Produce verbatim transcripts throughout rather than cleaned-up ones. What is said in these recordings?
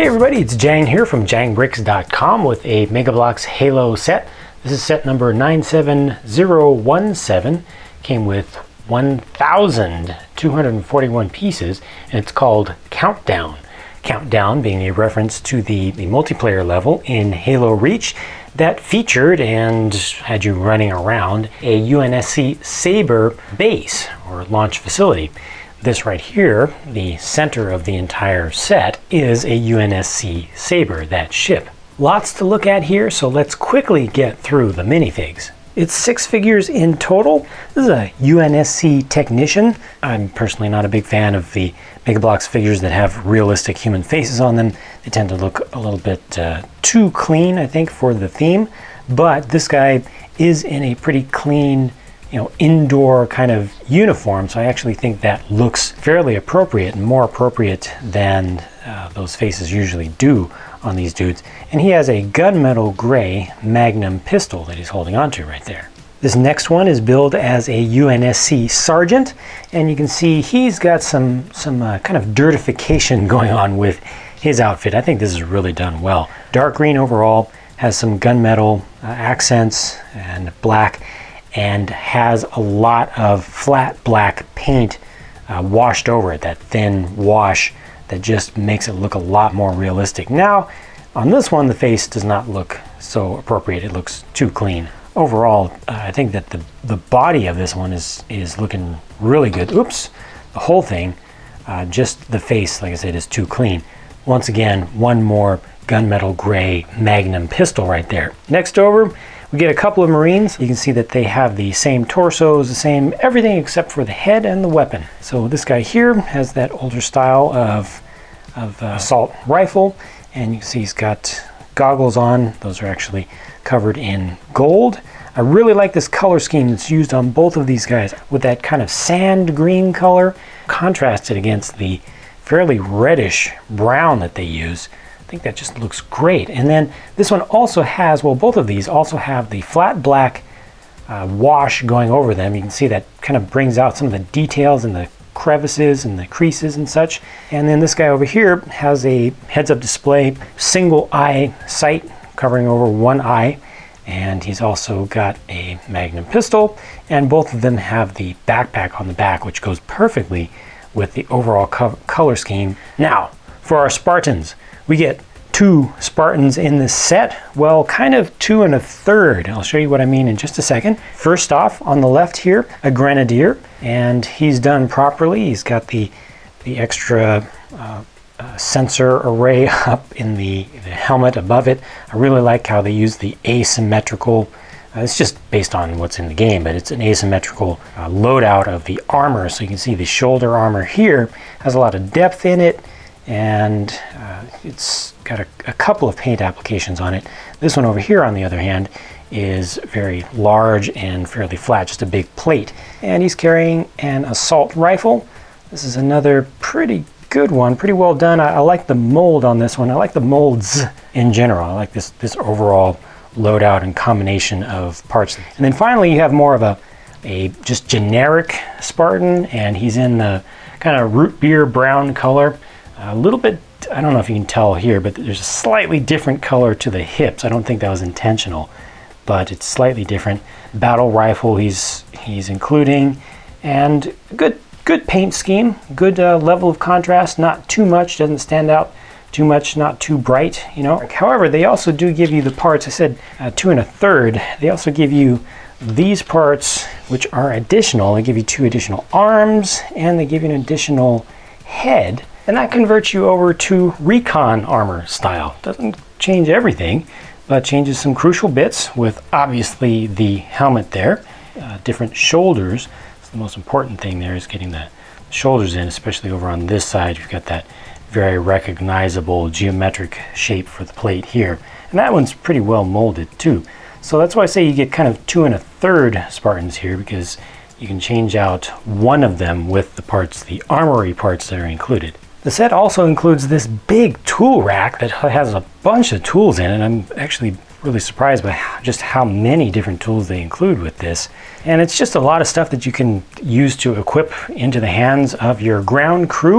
Hey everybody, it's Jang here from Jang Bricks dot com with a Mega Bloks Halo set. This is set number nine seven zero one seven. Came with one thousand two hundred forty-one pieces, and it's called Countdown. Countdown being a reference to the, the multiplayer level in Halo Reach that featured and had you running around a U N S C Sabre base or launch facility. This right here, the center of the entire set, is a U N S C Sabre, that ship. Lots to look at here, so let's quickly get through the minifigs. It's six figures in total. This is a U N S C Technician. I'm personally not a big fan of the Mega Bloks figures that have realistic human faces on them. They tend to look a little bit uh, too clean, I think, for the theme. But this guy is in a pretty clean, you know, indoor kind of uniform, so I actually think that looks fairly appropriate and more appropriate than uh, those faces usually do on these dudes. And he has a gunmetal gray Magnum pistol that he's holding onto right there. This next one is billed as a U N S C Sergeant, and you can see he's got some some uh, kind of dirtification going on with his outfit. I think this is really done well. Dark green overall, has some gunmetal uh, accents and black, and has a lot of flat black paint uh, washed over it, that thin wash that just makes it look a lot more realistic. Now, on this one, the face does not look so appropriate. It looks too clean. Overall, uh, I think that the, the body of this one is, is looking really good. Oops, the whole thing, uh, just the face, like I said, is too clean. Once again, one more gunmetal gray Magnum pistol right there. Next over, we get a couple of Marines. You can see that they have the same torsos, the same everything except for the head and the weapon. So this guy here has that older style of, of uh, assault rifle, and you can see he's got goggles on. Those are actually covered in gold. I really like this color scheme that's used on both of these guys with that kind of sand green color contrasted against the fairly reddish brown that they use. I think that just looks great. And then this one also has, well, both of these also have the flat black uh, wash going over them. You can see that kind of brings out some of the details and the crevices and the creases and such. And then this guy over here has a heads-up display, single eye sight covering over one eye. And he's also got a Magnum pistol, and both of them have the backpack on the back, which goes perfectly with the overall co color scheme. Now, for our Spartans, we get two Spartans in this set. Well, kind of two and a third. I'll show you what I mean in just a second. First off, on the left here, a Grenadier, and he's done properly. He's got the, the extra uh, uh, sensor array up in the, the helmet above it. I really like how they use the asymmetrical, uh, it's just based on what's in the game, but it's an asymmetrical uh, loadout of the armor. So you can see the shoulder armor here has a lot of depth in it, and uh, it's got a, a couple of paint applications on it. This one over here, on the other hand, is very large and fairly flat, just a big plate. And he's carrying an assault rifle. This is another pretty good one, pretty well done. I, I like the mold on this one. I like the molds in general. I like this, this overall loadout and combination of parts. And then finally, you have more of a, a just generic Spartan, and he's in the kind of root beer brown color. A little bit, I don't know if you can tell here, but there's a slightly different color to the hips. I don't think that was intentional, but it's slightly different. Battle rifle he's he's including, and good good paint scheme, good uh, level of contrast, not too much, doesn't stand out too much, not too bright, you know. However, they also do give you the parts, I said uh, two and a third. They also give you these parts, which are additional. They give you two additional arms, and they give you an additional head. And that converts you over to recon armor style. Doesn't change everything, but changes some crucial bits with obviously the helmet there, uh, different shoulders. So the most important thing there is getting the shoulders in, especially over on this side. You've got that very recognizable geometric shape for the plate here. And that one's pretty well molded too. So that's why I say you get kind of two and a third Spartans here, because you can change out one of them with the parts, the armory parts that are included. The set also includes this big tool rack that has a bunch of tools in it. I'm actually really surprised by just how many different tools they include with this. And it's just a lot of stuff that you can use to equip into the hands of your ground crew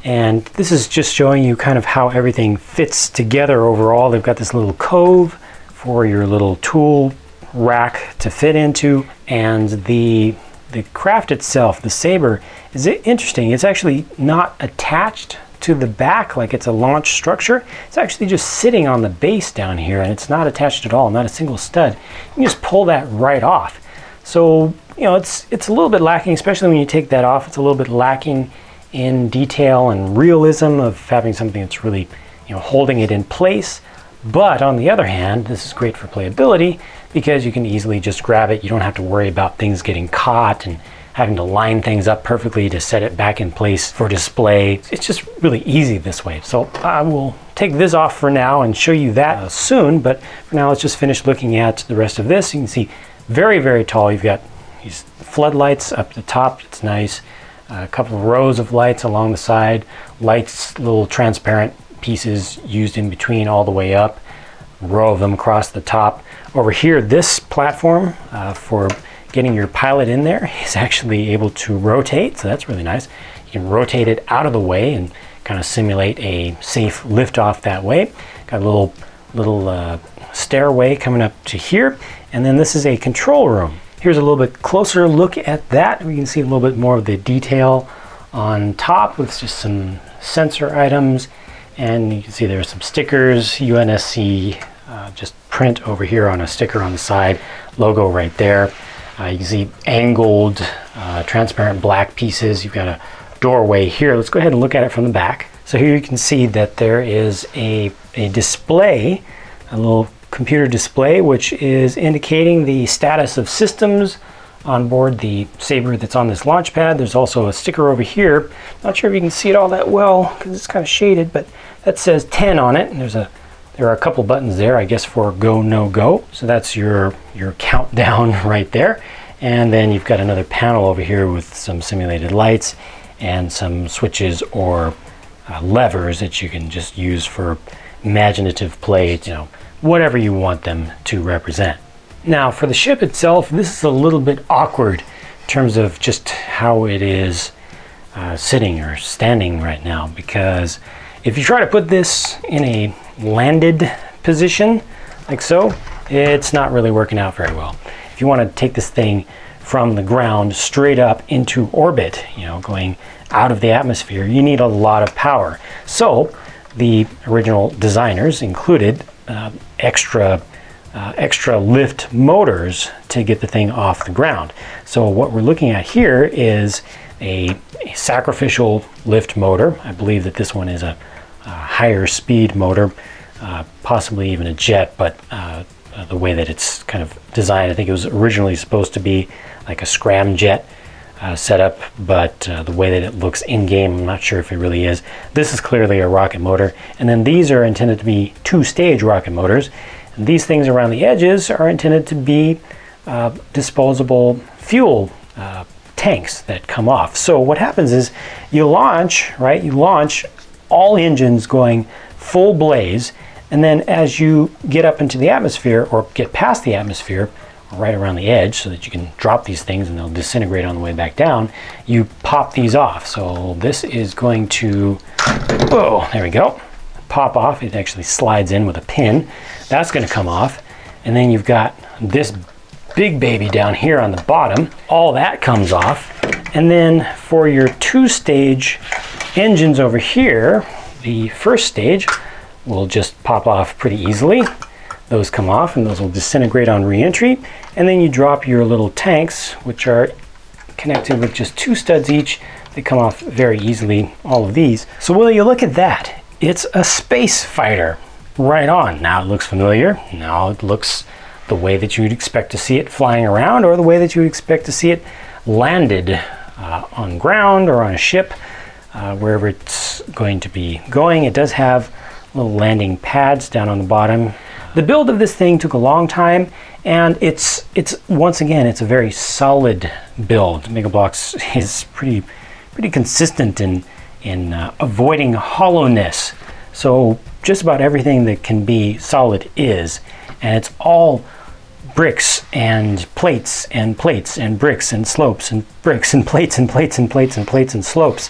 And this is just showing you kind of how everything fits together overall. They've got this little cove for your little tool rack to fit into, and the the craft itself, the Sabre, is interesting. It's actually not attached to the back like it's a launch structure. It's actually just sitting on the base down here, and it's not attached at all, not a single stud. You can just pull that right off. So, you know, it's it's a little bit lacking, especially when you take that off. It's a little bit lacking in detail and realism of having something that's really, you know, holding it in place. But on the other hand, this is great for playability because you can easily just grab it. You don't have to worry about things getting caught and having to line things up perfectly to set it back in place for display. It's just really easy this way. So I will take this off for now and show you that uh, soon. But for now, let's just finish looking at the rest of this. You can see very, very tall. You've got these floodlights up the top. It's nice. Uh, a couple of rows of lights along the side. Lights, little transparent pieces used in between all the way up, row of them across the top. Over here, this platform uh, for getting your pilot in there is actually able to rotate, so that's really nice. You can rotate it out of the way and kind of simulate a safe liftoff that way. Got a little little uh, stairway coming up to here, and then this is a control room. Here's a little bit closer look at that. We can see a little bit more of the detail on top with just some sensor items. And you can see there's some stickers, U N S C, uh, just print over here on a sticker on the side, logo right there. Uh, you can see angled, uh, transparent black pieces. You've got a doorway here. Let's go ahead and look at it from the back. So here you can see that there is a, a display, a little computer display, which is indicating the status of systems on board the Sabre that's on this launch pad. There's also a sticker over here. Not sure if you can see it all that well because it's kind of shaded, but that says ten on it. And there's a there are a couple buttons there, I guess, for go, no go. So that's your your countdown right there. And then you've got another panel over here with some simulated lights and some switches or uh, levers that you can just use for imaginative play, you know, whatever you want them to represent. Now for the ship itself, this is a little bit awkward in terms of just how it is uh, sitting or standing right now, because if you try to put this in a landed position like so, it's not really working out very well. If you want to take this thing from the ground straight up into orbit, you know, going out of the atmosphere, you need a lot of power. So the original designers included uh, extra Uh, extra lift motors to get the thing off the ground. So what we're looking at here is a, a sacrificial lift motor. I believe that this one is a, a higher speed motor, uh, possibly even a jet, but uh, uh, the way that it's kind of designed, I think it was originally supposed to be like a scramjet uh, setup, but uh, the way that it looks in-game, I'm not sure if it really is. This is clearly a rocket motor, and then these are intended to be two-stage rocket motors. And these things around the edges are intended to be uh, disposable fuel uh, tanks that come off. So what happens is you launch, right? You launch all engines going full blaze, and then as you get up into the atmosphere or get past the atmosphere, right around the edge so that you can drop these things and they'll disintegrate on the way back down, you pop these off. So this is going to, whoa, there we go. Pop off. It actually slides in with a pin. That's going to come off, and then you've got this big baby down here on the bottom. All that comes off, and then for your two-stage engines over here, the first stage will just pop off pretty easily. Those come off, and those will disintegrate on re-entry, and then you drop your little tanks, which are connected with just two studs each. They come off very easily, all of these. So will you look at that? It's a space fighter, right on. Now it looks familiar. Now it looks the way that you would expect to see it flying around, or the way that you would expect to see it landed uh, on ground or on a ship, uh, wherever it's going to be going. It does have little landing pads down on the bottom. The build of this thing took a long time, and it's it's once again it's a very solid build. MEGABLOKS is pretty pretty consistent in in uh, avoiding hollowness. So just about everything that can be solid is, and it's all bricks and plates and plates and bricks and slopes and bricks and plates and plates and plates and plates and slopes.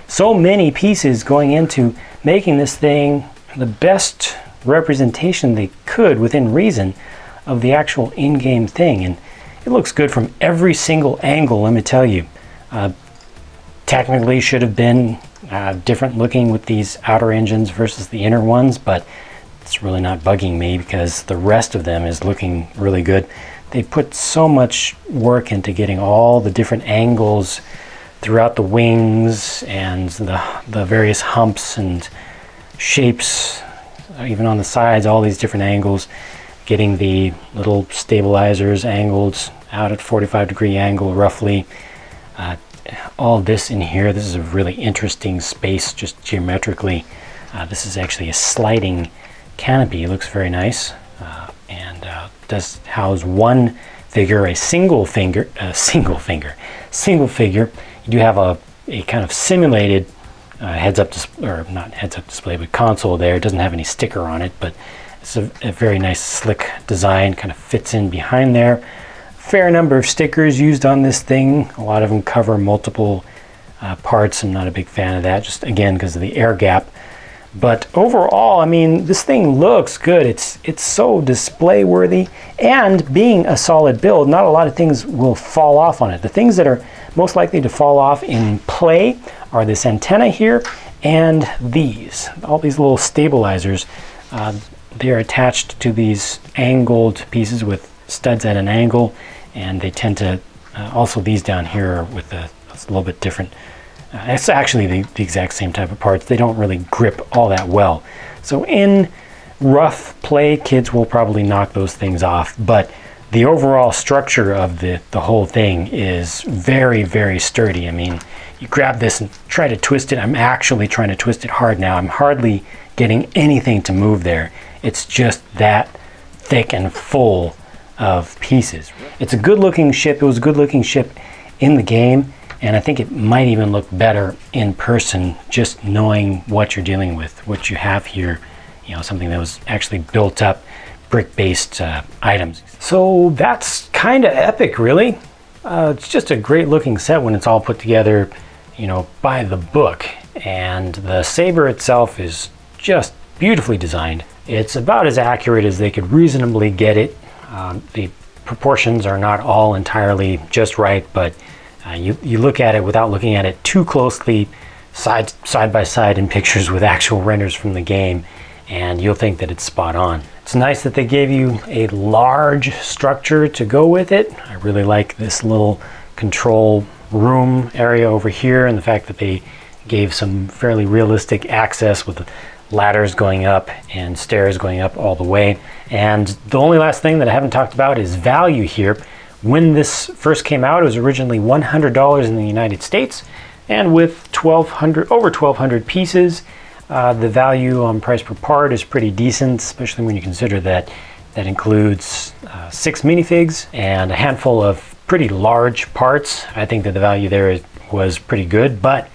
so many pieces going into making this thing the best representation they could within reason of the actual in-game thing. And it looks good from every single angle, let me tell you. Uh, technically should have been uh, different looking with these outer engines versus the inner ones, but it's really not bugging me because the rest of them is looking really good. They put so much work into getting all the different angles throughout the wings and the, the various humps and shapes, even on the sides, all these different angles, getting the little stabilizers angled out at forty-five degree angle roughly. Uh, all this in here, this is a really interesting space just geometrically. Uh, this is actually a sliding canopy. It looks very nice, uh, and uh, does house one figure, a single finger, a single finger, single figure. You do have a, a kind of simulated uh, heads-up display, or not heads-up display, but console there. It doesn't have any sticker on it, but it's a, a very nice, slick design. Kind of fits in behind there. Fair number of stickers used on this thing. A lot of them cover multiple uh, parts. I'm not a big fan of that, just again because of the air gap. But overall, I mean, this thing looks good. It's it's so display worthy, and being a solid build, not a lot of things will fall off on it. The things that are most likely to fall off in play are this antenna here and these. All these little stabilizers. Uh, they're attached to these angled pieces with studs at an angle, and they tend to, uh, also these down here with a, a little bit different. Uh, it's actually the, the exact same type of parts. They don't really grip all that well. So in rough play, kids will probably knock those things off, but the overall structure of the, the whole thing is very, very sturdy. I mean, you grab this and try to twist it. I'm actually trying to twist it hard now. I'm hardly getting anything to move there. It's just that thick and full of pieces. It's a good looking ship. It was a good looking ship in the game, and I think it might even look better in person, just knowing what you're dealing with, what you have here, you know, something that was actually built up, brick-based uh, items. So that's kind of epic, really. Uh, it's just a great looking set when it's all put together, you know, by the book. And the Sabre itself is just beautifully designed. It's about as accurate as they could reasonably get it. Um, the proportions are not all entirely just right, but uh, you, you look at it without looking at it too closely, side, side by side in pictures with actual renders from the game, and you'll think that it's spot on. It's nice that they gave you a large structure to go with it. I really like this little control room area over here, and the fact that they gave some fairly realistic access with ladders going up and stairs going up all the way. And the only last thing that I haven't talked about is value here. When this first came out, it was originally one hundred dollars in the United States, and with twelve hundred, over twelve hundred pieces, uh, the value on price per part is pretty decent, especially when you consider that that includes uh, six minifigs and a handful of pretty large parts. I think that the value there was pretty good, but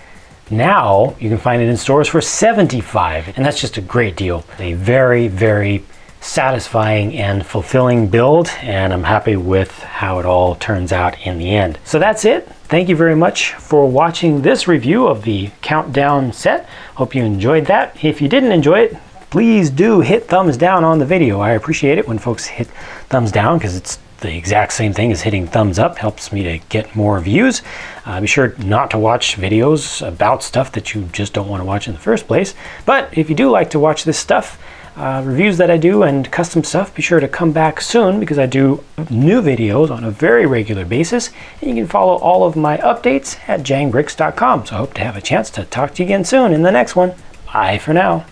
now you can find it in stores for seventy-five dollars, and that's just a great deal. A very, very satisfying and fulfilling build, and I'm happy with how it all turns out in the end. So that's it. Thank you very much for watching this review of the Countdown set. Hope you enjoyed that. If you didn't enjoy it, please do hit thumbs down on the video. I appreciate it when folks hit thumbs down because it's the exact same thing as hitting thumbs up. Helps me to get more views. Uh, be sure not to watch videos about stuff that you just don't want to watch in the first place. But if you do like to watch this stuff, uh, reviews that I do and custom stuff, be sure to come back soon because I do new videos on a very regular basis. And you can follow all of my updates at jang bricks dot com. So I hope to have a chance to talk to you again soon in the next one. Bye for now.